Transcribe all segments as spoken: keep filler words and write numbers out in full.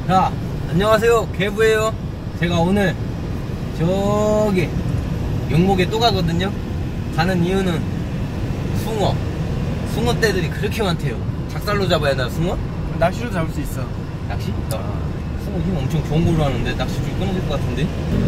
자, 안녕하세요. 개부예요. 제가 오늘 저기 영목에 또 가거든요. 가는 이유는 숭어 숭어 떼들이 그렇게 많대요. 작살로 잡아야 하나 숭어? 낚시로 잡을 수 있어. 낚시? 아, 숭어 힘 엄청 좋은 걸로 하는데 낚시줄 끊어질 것 같은데.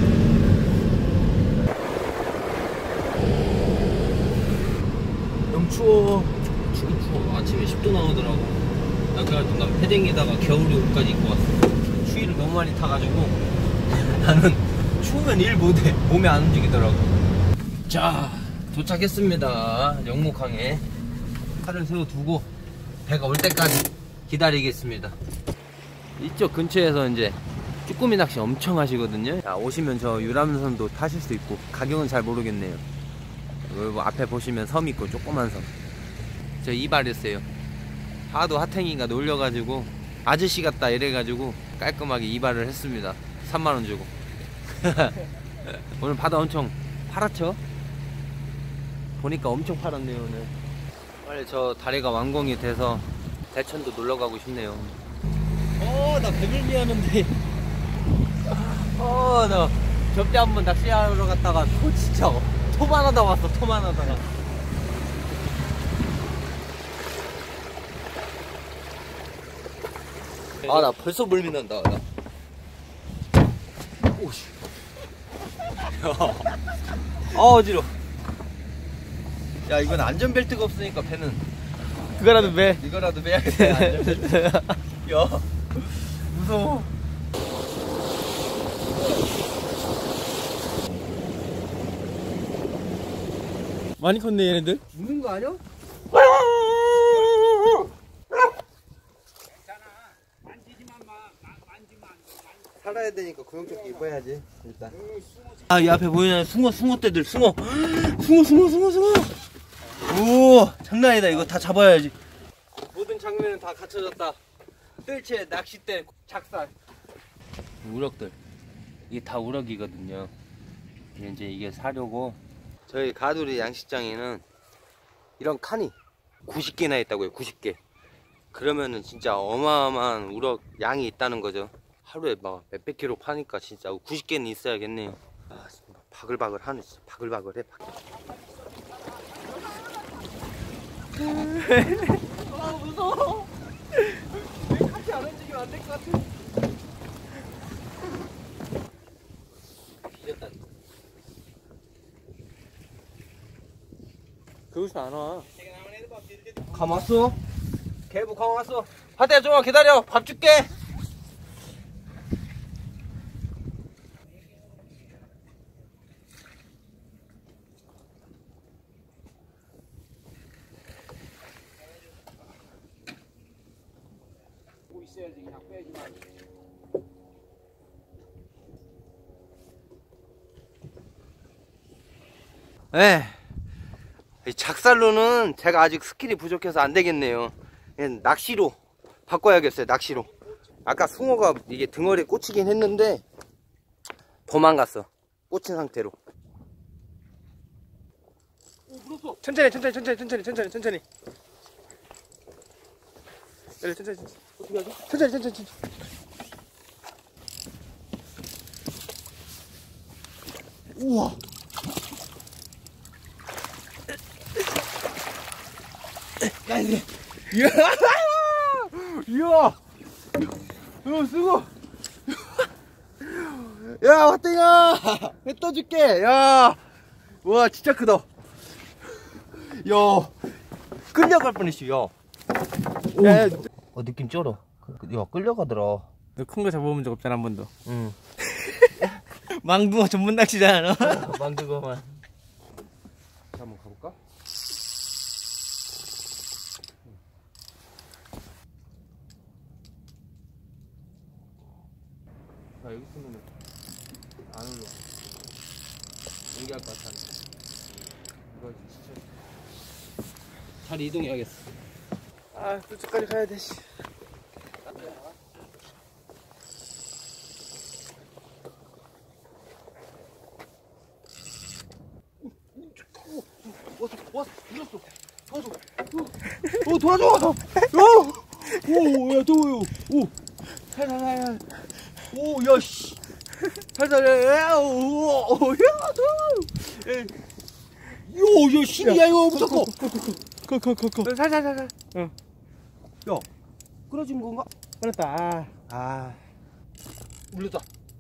너무 추워. 추워 추워. 아침에 십 도 나오더라고. 나 그래가지고 난 패딩에다가 겨울에 옷까지 입고 왔어. 추위를 너무 많이 타가지고 나는 추우면 일 못해. 몸이 안 움직이더라고. 자, 도착했습니다. 영목항에 차를 세워두고 배가 올 때까지 기다리겠습니다. 이쪽 근처에서 이제 쭈꾸미 낚시 엄청 하시거든요. 자, 오시면 저 유람선도 타실 수 있고 가격은 잘 모르겠네요. 그리고 앞에 보시면 섬 있고 조그만 섬. 저 이발했어요. 하도 하탱이가 놀려가지고 아저씨 같다 이래가지고 깔끔하게 이발을 했습니다. 삼만 원 주고. 오늘 바다 엄청 파랗죠? 보니까 엄청 파랗네요 오늘. 빨리 저 다리가 완공이 돼서 대천도 놀러가고 싶네요. 어, 나 배멀미 하는데. 어, 나 접대 한번 낚시하러 갔다가 또 진짜 토만 하다 왔어. 토만 하다가. 아, 나 벌써 멀미 난다. 나. 오씨. 아, 어지러워. 야, 이건 안전벨트가 없으니까 배는 그거라도 매. 이거라도 매야겠다. 안전벨트. 야, 무서워. 많이 컸네 얘네들. 죽는 거 아니야? 살아야 되니까 구명조끼 입어야지 일단. 아, 이 앞에 보이는 숭어 숭어 떼들 숭어 숭어 숭어 숭어 숭어. 오, 장난 아니다. 이거 다 잡아야지. 모든 장면은 다 갖춰졌다. 뜰채, 낚싯대, 작살. 우럭들 이게 다 우럭이거든요. 이제 이게 사려고. 저희 가두리 양식장에는 이런 칸이 구십 개나 있다고요. 구십 개. 그러면은 진짜 어마어마한 우럭 양이 있다는 거죠. 하루에 막 몇백 킬로 파니까 진짜 구십 개는 있어야겠네요. 아, 바글바글 하네. 진짜 바글바글해. 아, 무서워. 왜 같이 안 움직이면 안 될 것 같아. 뒤졌다. 거기서 안 와. 감 왔어? 개부 감 왔어. 하대야, 좀만 기다려. 밥 줄게. 있어야지 그냥 빼지 마. 네. 작살로는 제가 아직 스킬이 부족해서 안 되겠네요. 낚시로 바꿔야겠어요. 낚시로. 아까 숭어가 이게 등어리에 꽂히긴 했는데 도망갔어. 꽂힌 상태로. 오, 물었어. 천천히 천천히 천천히 천천히 천천히 천천히. 그래, 천천히 천천히. 어떻게 하지? 천천히 천천히 천천히. 우와. 야, 이게. 이야. 이야. 어, 수고. 야, 화땡아. 회 떠줄게. 야. 와, 진짜 크다. 야. 끌려갈 뻔했어, 야. 야, 어, 느낌 쩔어. 야, 끌려가더라. 너 큰 거 잡아본 적 없잖아, 한 번도. 응. 망둥어 전문 낚시잖아, 너. 망두거만. 자, 한번 가볼까? 나 여기 있으면 안 올라와. 연기할 것 같아. 이거 진짜. 자리 이동해야겠어. 아, 또 저까지 가야 돼, 씨. 왔어, 왔어, 밀었어. 도와줘. 어, 도와줘. 야, 오, 야, 더워요. 오, 살살살. 오, 야, 씨. 살살. 오, 오, 야. 요, 야, 신기야, 이거 엄청 커. 커커커커. 살살살살. 어. 야, 끊어지는 건가? 끊었다. 아. 아. 물렸다.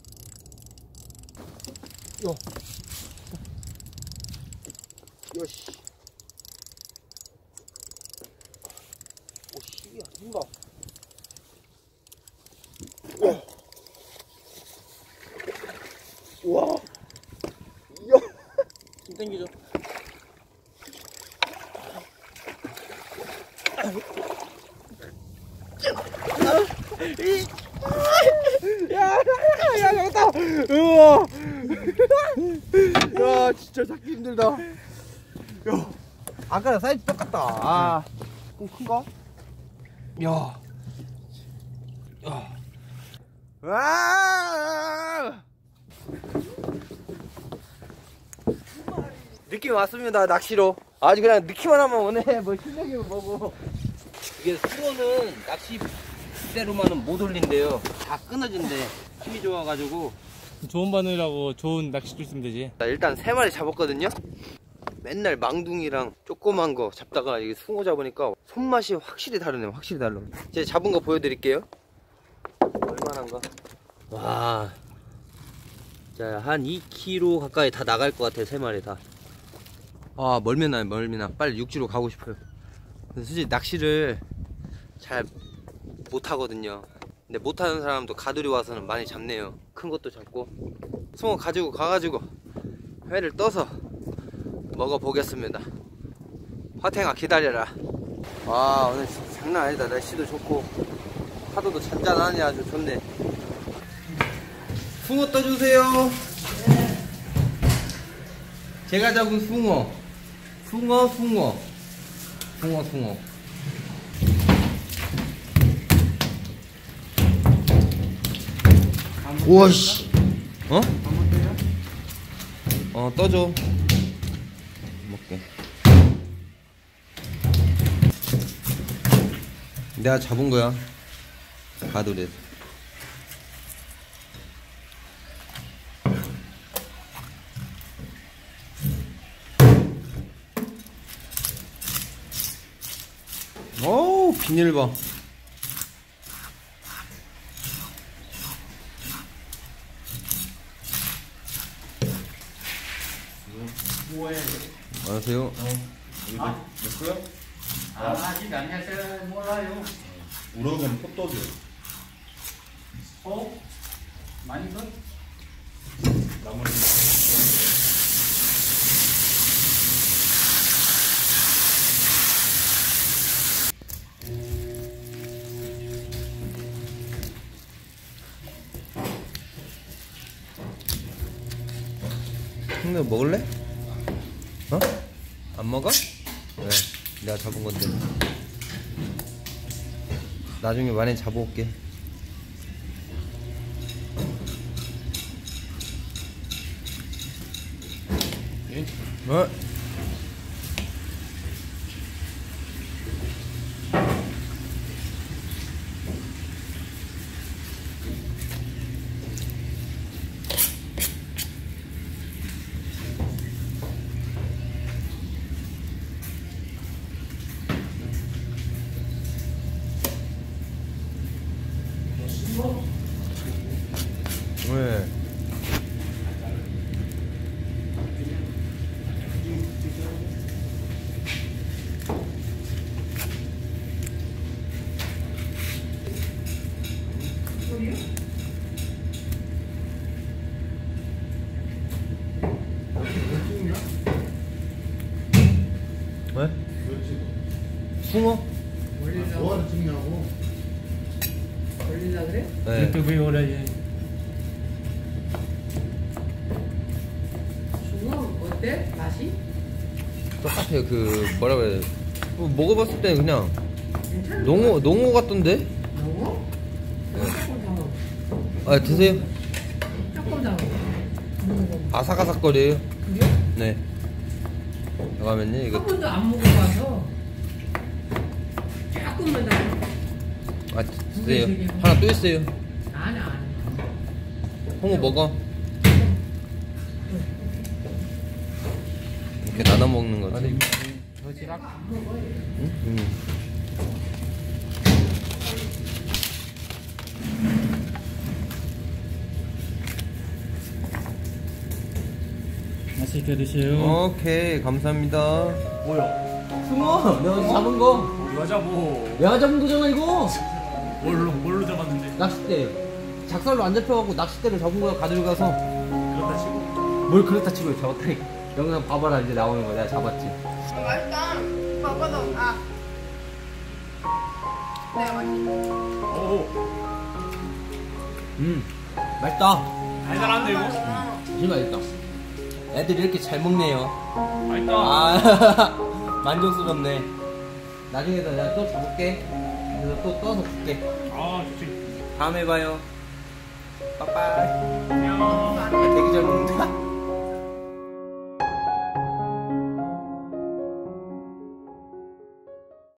야. 야, 씨. 오, 씨야, 힘봐. 야. 와. 야. 좀 당기죠. 야, 야, 잡았다. 우와. 야, 진짜 잡기 힘들다. 야, 아까랑 사이즈 똑같다. 아, 좀 큰가? 야, 야, 와. 느낌 왔습니다. 낚시로. 아주 그냥 느낌만 하면 오네. 뭐 실력이 뭐고. 이게 수어는 낚시대로만은 못 올린대요. 다 끊어진대. 힘이 좋아가지고. 좋은 바늘하고 좋은 낚싯줄 쓰면 되지. 일단 세 마리 잡았거든요. 맨날 망둥이랑 조그만 거 잡다가 이게 숭어 잡으니까 손맛이 확실히 다르네요. 확실히 달라. 제가 잡은 거 보여드릴게요. 얼마나인가? 와, 자, 한 이 킬로그램 가까이 다 나갈 것 같아요. 세 마리 다. 아, 멀미나요. 멀미나. 빨리 육지로 가고 싶어요. 근데 솔직히 낚시를 잘 못하거든요. 근데 못하는 사람도 가두리 와서는 많이 잡네요. 큰 것도 잡고. 숭어 가지고 가가지고 회를 떠서 먹어보겠습니다. 화탱아 기다려라. 와, 오늘 진짜 장난 아니다. 날씨도 좋고 파도도 잔잔하니 아주 좋네. 숭어 떠주세요. 제가 잡은 숭어. 숭어 숭어 숭어 숭어. 오씨. 어? 어, 떠줘. 먹게. 내가 잡은 거야. 가두리에서. 어우, 비닐 봐. 안녕하세요. 어, 아, 됐어요? 아, 아직 안 했어요. 몰라요. 우럭은 포떡이. 어? 많이 더? 나머지. 형님 먹을래? 어? 안 먹어? 왜? 내가 잡은 건데. 나중에 많이 잡아올게. 어? 왜? 왜? 숭어? 뭐하러 찍냐고. 걸리려 그래? 네. 유튜브에 올라야지. 숭어 어때? 맛이? 똑같아요. 그 뭐라 그래? 뭐 먹어봤을 때 그냥 괜찮아? 농어 농어 같던데? 농어? 네. 조금 더 먹어. 아, 드세요. 조금 더 먹어. 아삭아삭거려요. 그래? 네. 잠깐만요. 이거 한 번도 안 먹어봐서 조금만 더. 아, 드세요. 하나 또 있어요. 아니 아니. 홍어 먹어. 이렇게 나눠 먹는 거지. 도시락. 응? 응. 맛있게 드세요. 오케이, 감사합니다. 뭐야? 승호, 내가 잡은 거. 여자 뭐? 내가 잡은 거잖아, 이거. 뭘로 뭘로 잡았는데? 낚싯대. 작살로 안 잡혀갖고 낚싯대를 잡은 거야, 가지고 가서. 그렇다 치고. 뭘 그렇다 치고 잡았다니까. 영상 봐봐라, 이제 나오는 거. 내가 잡았지. 아, 맛있다. 먹어도 아. 네, 맛있어. 오. 음, 맛있다. 달달한데 이거? 진짜 맛있다. 애들이 이렇게 잘 먹네요. 맛있다. 아, 만족스럽네. 나중에도 내가 또 잡을게. 그래서 또 떠서 줄게. 아 좋지. 다음에 봐요. 빠빠이. 안녕. 되게